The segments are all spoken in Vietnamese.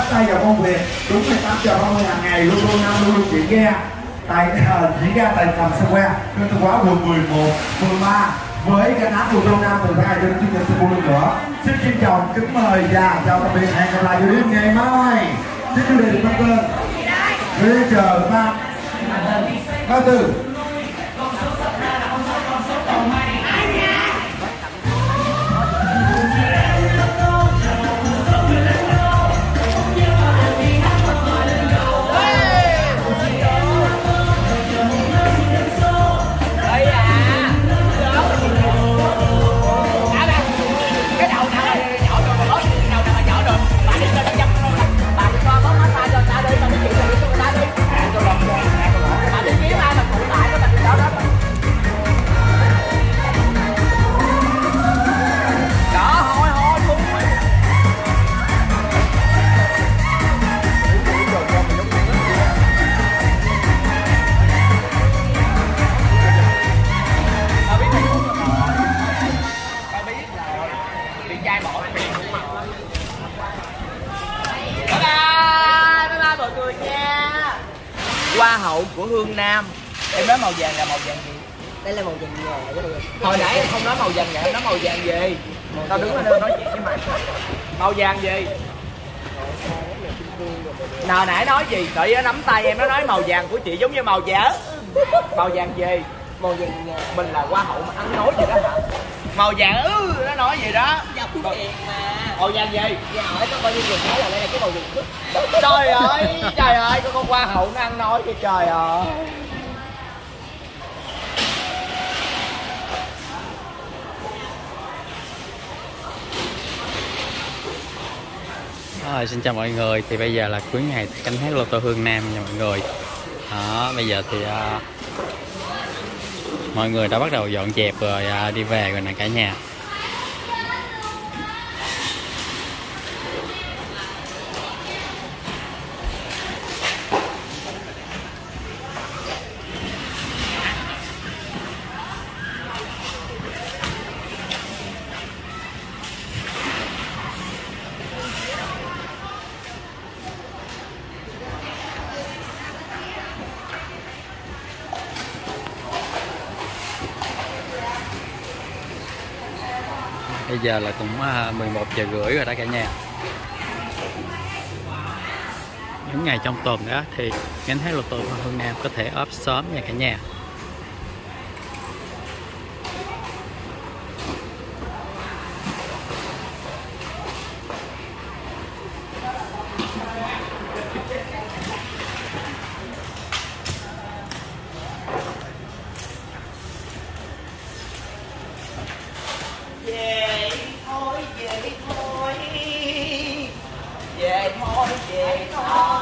tay vào công việc. Đúng 18h30 hàng ngày luôn luôn Nam luôn diễn ra tại Cầm Square, Nguyễn Văn Quá, quận 11, 13 với cái áp của Đông Nam từ hai đến chương trình một lần nữa. Xin trân trọng kính mời và chào tạm biệt, hẹn gặp lại vào đêm ngày mai. Xin chủ đề được mang tên Bây giờ ba từ. Hoa hậu của Hương Nam. Em nói màu vàng là màu vàng gì? Đây là màu vàng nhẹ. Hồi nãy em không nói màu vàng nhẹ, em nói màu vàng gì? Tao đứng ở đây nói chuyện với mày. Màu vàng gì? Nào nãy nói gì? Tự nó nắm tay em, nó nói màu vàng của chị giống như màu dở. Màu vàng gì? Màu vàng nhẹ. Mình là hoa hậu mà ăn nói gì đó hả? Màu vàng nó nói gì đó. Màu vàng gì? Dạ hỏi có bao nhiêu người nói là đây là cái màu vàng cứt. Trời ơi, con hoa hậu nó ăn nói kìa trời ơi. Rồi, xin chào mọi người, thì bây giờ là cuối ngày canh hát lô tô Hương Nam nha mọi người. Đó, bây giờ thì mọi người đã bắt đầu dọn dẹp rồi, đi về rồi nè cả nhà. Bây giờ là cũng 11h30 rồi đó cả nhà. Những ngày trong tuần đó thì gánh hát lô tô Hương Nam có thể ốp sớm nha cả nhà. Về thôi.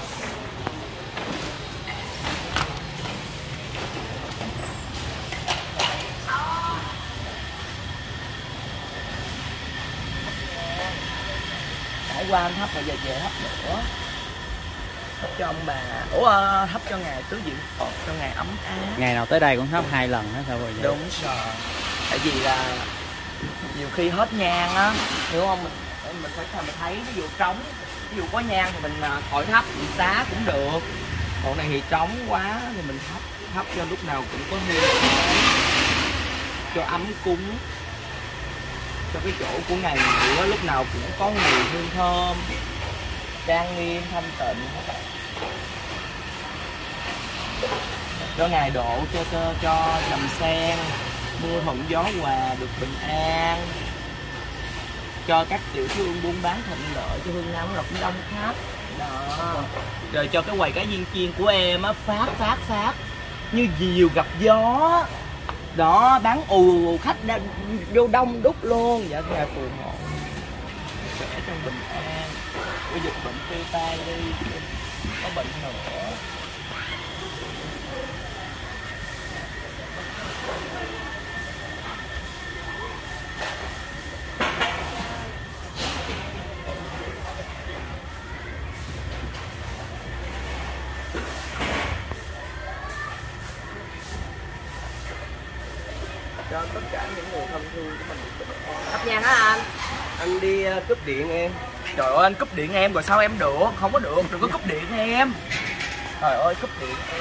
Trải qua anh thắp rồi giờ về thắp nữa. Thắp cho ông bà. Thắp cho ngài tứ diệu Phật, cho ngài ấm áp. Ngày nào tới đây cũng thắp 2 lần hết sao rồi vậy? Đúng rồi. Tại vì là nhiều khi hết nhang á, hiểu không? Mình phải thấy ví dụ trống, ví dụ có nhang thì mình khỏi thắp, mình xá cũng được. Còn này thì trống quá thì mình thắp cho lúc nào cũng có hương, cho ấm cúng, cho cái chỗ của ngài ngự lúc nào cũng có mùi hương thơm, trang nghiêm thanh tịnh, cho ngài độ cho trầm sen mưa thuận gió hòa được bình an, cho các tiểu thương buôn bán thuận lợi, cho Hương Nam cũng đông khách đó. Rồi cho cái quầy cá viên chiên của em á phát như diều gặp gió đó, bán ù khách vô đông đúc luôn. Dạ ngài phù hộ khỏe trong bình an, cái dịch bệnh tiêu tai đi, có bệnh nữa. Cho tất cả những người thân thương của mình được bình an. Thắp nhang hả anh? Anh đi cúp điện em. Trời ơi anh cúp điện em rồi sao em được? Không có được, đừng có cúp điện em. Trời ơi cúp điện em.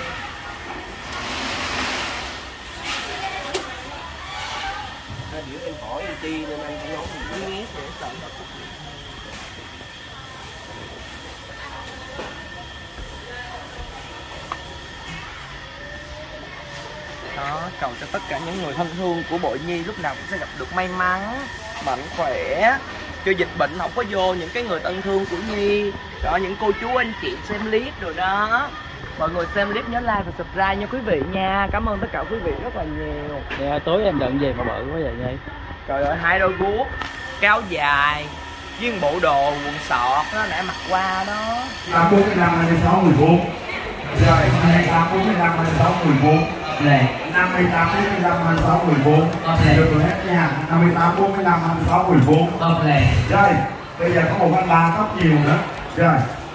Biểu em hỏi anh Chi nên anh cũng nói mình nghe để sợ nó cúp điện. Đó, cầu cho tất cả những người thân thương của Bội Nhi lúc nào cũng sẽ gặp được may mắn, mạnh khỏe, cho dịch bệnh không có vô những cái người thân thương của Nhi. Đó, những cô chú anh chị xem clip rồi đó. Mọi người xem clip nhớ like và subscribe nha quý vị nha. Cảm ơn tất cả quý vị rất là nhiều. Dạ, tối em đựng gì mà bự quá vậy Nhi? Trời ơi, 2 đôi guốc, cao dài, với một bộ đồ quần sọt đó nãy mặc qua đó. 45, 26, 14. Rồi, 28, 45, 26, 14. Này, 58, 45, 26, 14. Được rồi hết nha. 58, 45, 26, 14. Rồi, bây giờ có một anh ba tóc nhiều nữa. Rồi.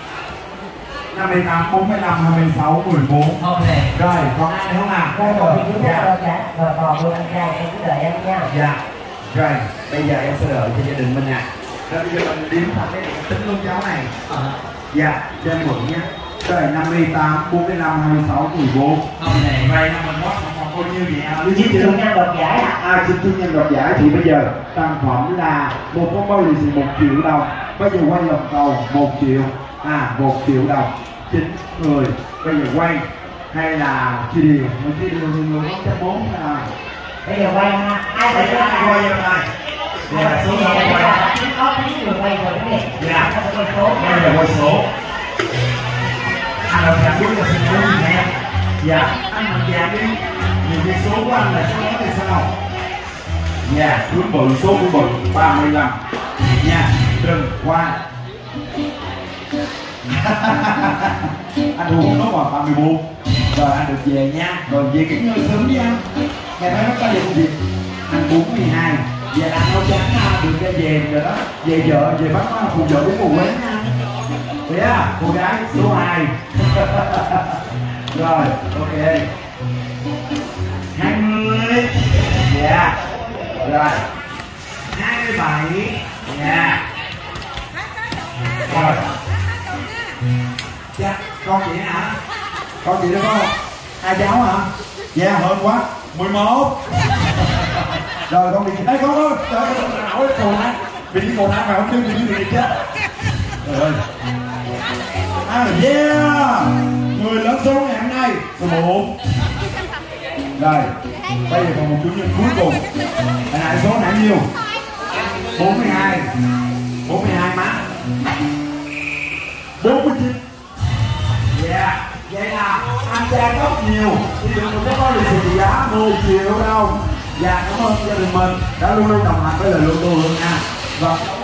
58, 45, 26, 14. Rồi, còn ai nữa không nào? Đây một vị trí rất là và còn luôn anh trai em cứ đợi em nha. Dạ. Rồi, bây giờ em sẽ đợi cho gia đình mình ạ. Rồi bây giờ mình điểm thật cái điểm tính luôn cháu này. Dạ, cho em mượn nha. Rồi 58, 45, 26, 14. Vậy là mình có còn bao nhiêu vậy ạ? Chim thương nhân đoạt giải ạ. Chim thương nhân đoạt giải thì bây giờ sản phẩm là một phong bao lì xì 1 triệu đồng. Bây giờ quay vòng cầu 1 triệu. 1 triệu đồng. 9 người. Bây giờ quay hay là chia đều? Mình chia đều thì người có 140 à. Bây giờ quay ha. Ai Bây phải giờ ai quay em này? Dạ, số nào quay? Có mấy người quay rồi đấy. Dạ. Có quay số. Bây giờ quay số. Anh làm giả biết là xin số gì nè. Dạ, anh làm giả đi. Nhiều cái số của anh là số đó thì sao? Dạ, hướng bự, số của bự 35. Nha, đừng qua. Anh Hùng nó vào 34. Rồi anh được về nha. Rồi về cái ngơi sớm đi anh. Ngày mai nó có gì? Anh 42. Về anh nấu trắng được ra về rồi đó. Về vợ, về bắt phụ vợ đến một quán nha. Yeah, cô gái số 2. Rồi, ok. 20. Dạ. Rồi. 27. Dạ. Rồi. Dạ, con chị hả? Con chị đó không? Hai cháu hả? Dạ, hơn quá. 11. Rồi con bị ê con ơi, trời ơi, con nổi cầu thang. Bị đi cầu thang mà không đi bị chết. Trời ơi. Yeah. Người lớn số ngày hôm nay số 4. Rồi, bây giờ còn một chủ nhân cuối cùng. Hồi nãy số nãy nhiêu? 42. 42 má. 49. Yeah. Vậy là anh trai tóc nhiều thì đừng có lì xì giá 10 triệu đâu. Và cảm ơn gia đình mình đã luôn luôn đồng hành với lời luôn tôi nha. Và